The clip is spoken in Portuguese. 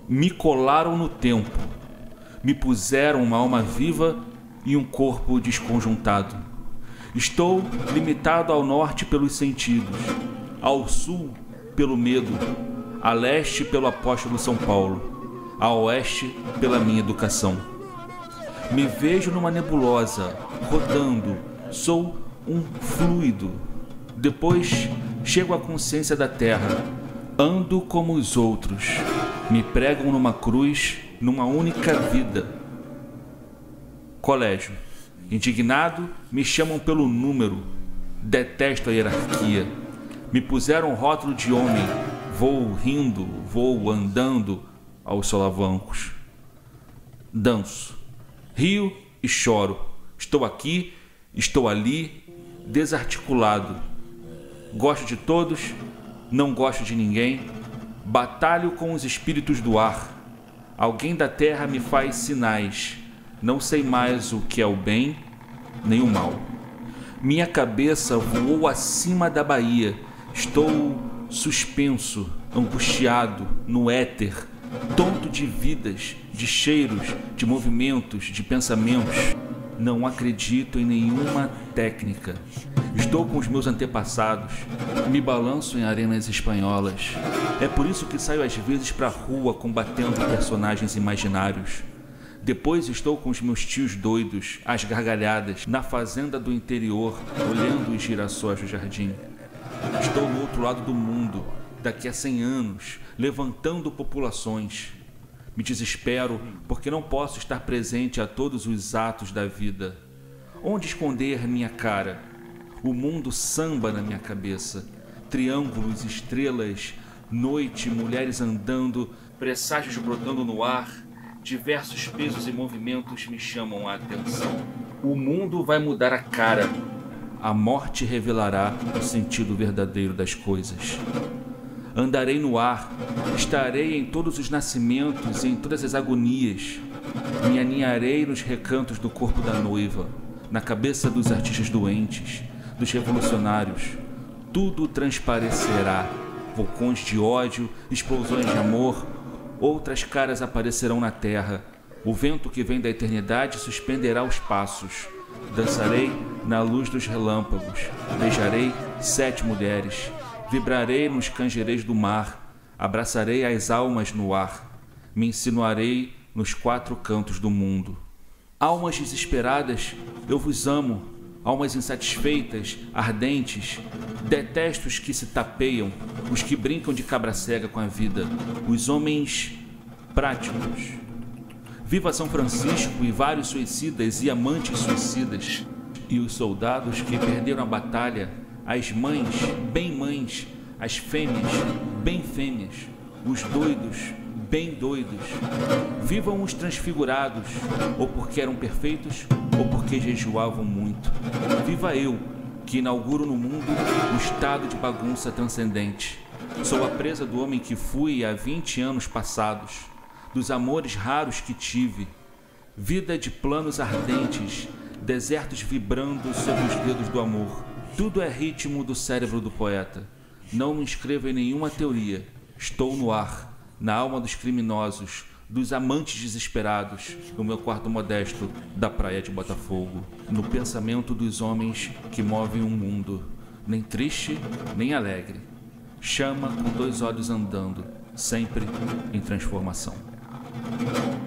Me colaram no tempo. Me puseram uma alma viva e um corpo desconjuntado. Estou limitado ao norte pelos sentidos, ao sul pelo medo, a leste pelo apóstolo São Paulo, a oeste pela minha educação. Me vejo numa nebulosa, rodando, sou um fluido. Depois chego à consciência da terra, ando como os outros, me pregam numa cruz, numa única vida. Colégio. Indignado, me chamam pelo número. Detesto a hierarquia. Me puseram um rótulo de homem. Vou rindo, vou andando aos solavancos. Danço. Rio e choro. Estou aqui, estou ali, desarticulado. Gosto de todos, não gosto de ninguém. Batalho com os espíritos do ar. Alguém da terra me faz sinais. Não sei mais o que é o bem, nem o mal. Minha cabeça voou acima da Bahia. Estou suspenso, angustiado, no éter, tonto de vidas, de cheiros, de movimentos, de pensamentos. Não acredito em nenhuma técnica. Estou com os meus antepassados. Me balanço em arenas espanholas. É por isso que saio às vezes para a rua combatendo personagens imaginários. Depois estou com os meus tios doidos, às gargalhadas, na fazenda do interior, olhando os girassóis do jardim. Estou no outro lado do mundo, daqui a 100 anos, levantando populações. Me desespero porque não posso estar presente a todos os atos da vida. Onde esconder minha cara? O mundo samba na minha cabeça. Triângulos, estrelas, noite, mulheres andando, presságios brotando no ar. Diversos pesos e movimentos me chamam a atenção. O mundo vai mudar a cara. A morte revelará o sentido verdadeiro das coisas. Andarei no ar, estarei em todos os nascimentos e em todas as agonias. Me aninharei nos recantos do corpo da noiva, na cabeça dos artistas doentes, dos revolucionários. Tudo transparecerá. Vulcões de ódio, explosões de amor. Outras caras aparecerão na terra. O vento que vem da eternidade suspenderá os passos. Dançarei na luz dos relâmpagos. Beijarei 7 mulheres. Vibrarei nos canjereis do mar. Abraçarei as almas no ar. Me insinuarei nos 4 cantos do mundo. Almas desesperadas, eu vos amo. Almas insatisfeitas, ardentes. Detesto os que se tapeiam, os que brincam de cabra cega com a vida, os homens práticos. Viva São Francisco e vários suicidas e amantes suicidas, e os soldados que perderam a batalha, as mães, bem mães, as fêmeas, bem fêmeas, os doidos, bem doidos. Vivam os transfigurados, ou porque eram perfeitos, ou porque jejuavam muito. Viva eu, que inauguro no mundo o estado de bagunça transcendente. Sou a presa do homem que fui há 20 anos passados, dos amores raros que tive. Vida de planos ardentes, desertos vibrando sob os dedos do amor. Tudo é ritmo do cérebro do poeta. Não me inscrevo em nenhuma teoria. Estou no ar, na alma dos criminosos, dos amantes desesperados, no meu quarto modesto da praia de Botafogo, no pensamento dos homens que movem um mundo, nem triste, nem alegre. Chama com 2 olhos andando, sempre em transformação.